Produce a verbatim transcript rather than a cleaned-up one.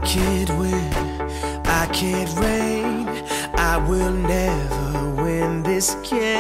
can't win, I can't reign, I will never win this game.